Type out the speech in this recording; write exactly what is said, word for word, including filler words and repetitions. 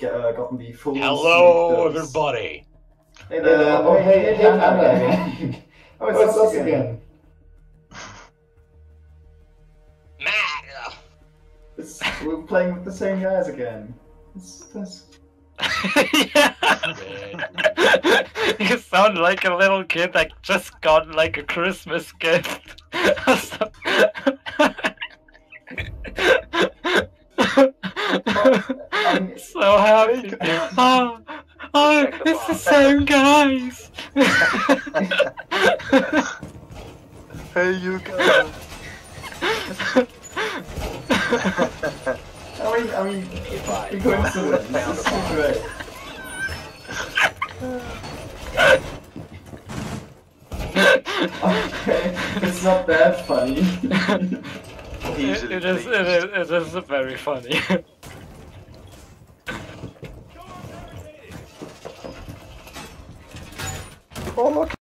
uh, gotten the full. Hello, everybody. Hey there. Uh, oh, hey, hey, I'm again. Oh, it's, Oh, it's us us again. Matt. It's, we're playing with the same guys again. It's, it's... Yeah. You sound like a little kid that just got like a Christmas gift. I'm so happy. Oh, oh, it's the same guys. Hey, you guys. I mean, I mean, the coincidence. This is so great. Okay, it's not that funny. it, it is. It is. It is very funny. Oh, look.